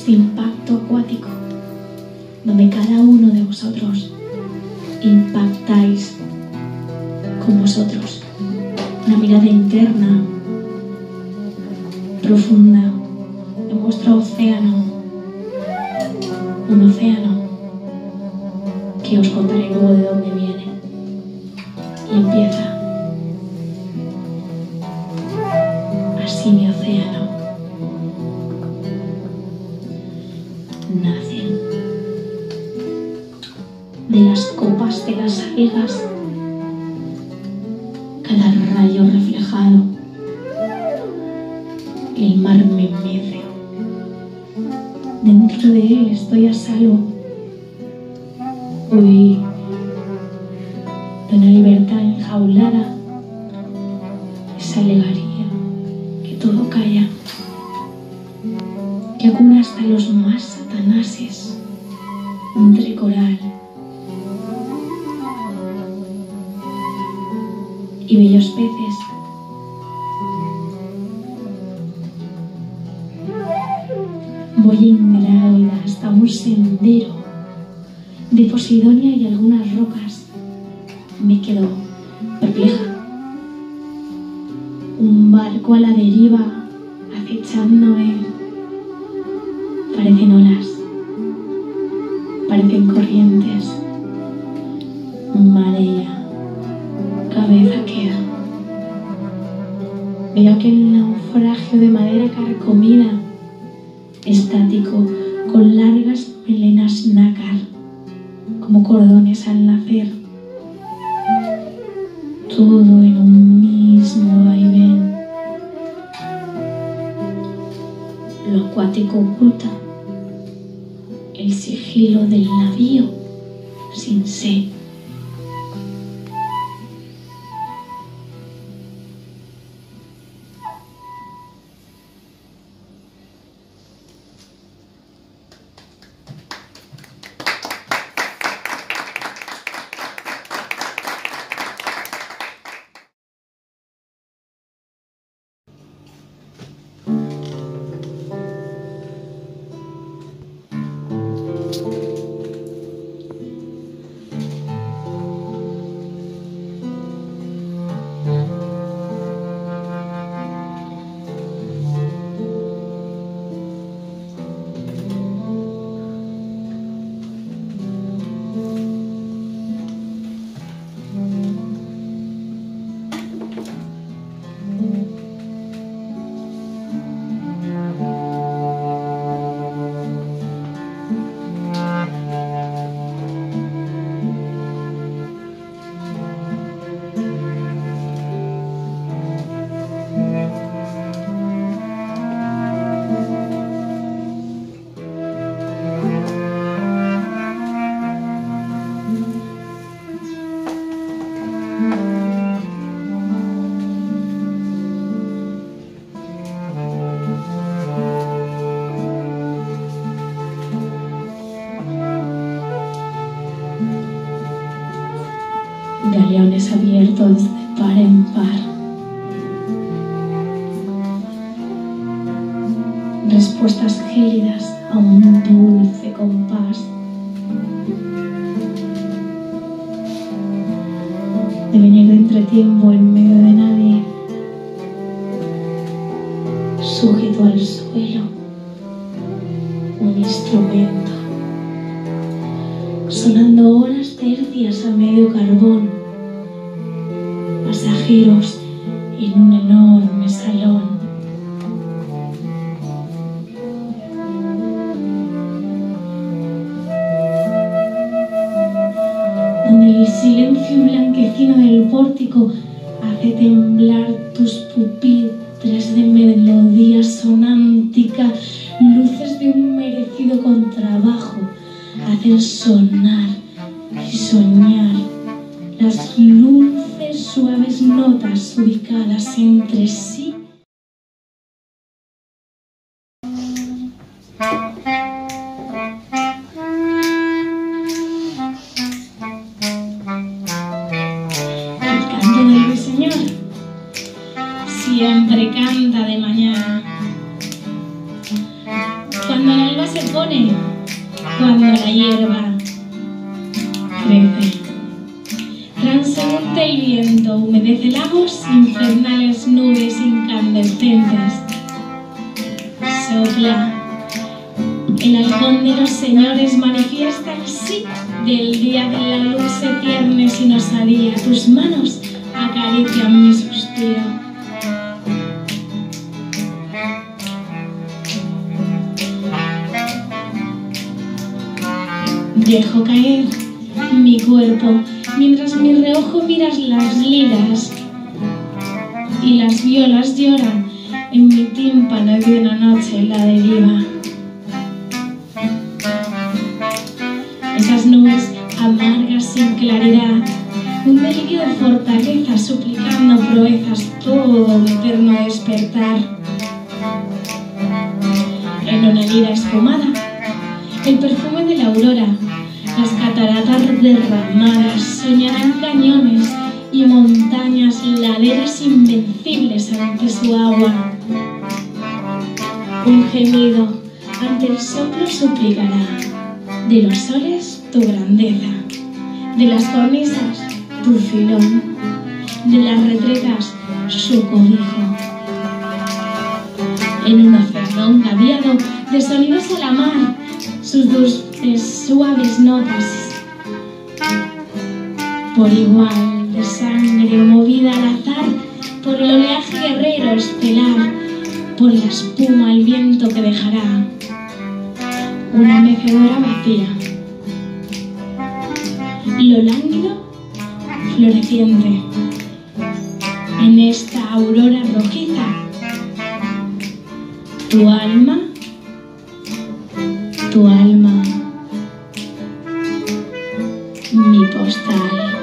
este impacto acuático, donde cada uno de vosotros impactáis con vosotros. Una mirada interna, profunda, en vuestro océano. Un océano que os contaré luego de dónde viene. Y empieza. Así mi océano. Nacen de las copas de las algas cada rayo reflejado. El mar me mece. Dentro de él estoy a salvo. Huí de una libertad enjaulada, esa alegaría que todo calla, que acuna hasta los más satanases entre coral y bellos peces. Voy ingrávida hasta un sendero de Posidonia y algunas rocas. Me quedo perpleja. Un barco a la deriva, acechándome. Parecen olas, parecen corrientes. Marea, cabeza queda. Veo aquel naufragio de madera carcomida, estático, con largas melenas nácar, como cordones al nacer. Todo en un mismo vaivén. Lo acuático oculta el sigilo del navío sin sé. Galeones abiertos de par en par. Respuestas gélidas a un dulce compás. De venir de entretiempo en medio de nadie. Sujeto al suelo. Un instrumento. Sonando horas tercias a medio carbón. Pasajeros en un enorme salón. Donde el silencio blanquecino del pórtico hace temblar tus pupitres de melodía sonántica. Luces de un merecido contrabajo hacen sonar y soñar las dulces suaves notas ubicadas entre sí. El canto del ruiseñor siempre canta de mañana. Cuando el alba se pone cuando la hierba crece. Transeúnte el viento, humedece lagos, infernales nubes incandescentes. Sopla. El halcón de los señores manifiesta el sí del día de la luz se tierne sin osadía. Tus manos acarician mi suspiro. Dejo caer mi cuerpo mientras mi reojo miras las liras y las violas lloran en mi tímpano de una noche en la deriva. Esas nubes amargas sin claridad, un delirio de fortaleza suplicando proezas, todo un eterno despertar. En una lira esfumada, el perfume de la aurora, las cataratas derramadas soñarán cañones y montañas, laderas invencibles ante su agua. Un gemido ante el soplo suplicará, de los soles tu grandeza, de las cornisas tu filón, de las retretas su cobijo. En un océano engaviado de sonidos a la mar, sus dulces suaves notas, por igual de sangre movida al azar, por el oleaje guerrero estelar, por la espuma el viento que dejará una mecedora vacía. Lo lánguido, floreciente, en esta aurora rojiza, tu alma, mi postal.